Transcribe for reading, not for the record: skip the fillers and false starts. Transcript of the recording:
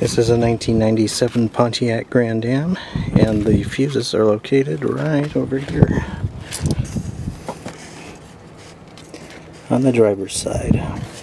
This is a 1997 Pontiac Grand Am, and the fuses are located right over here on the driver's side.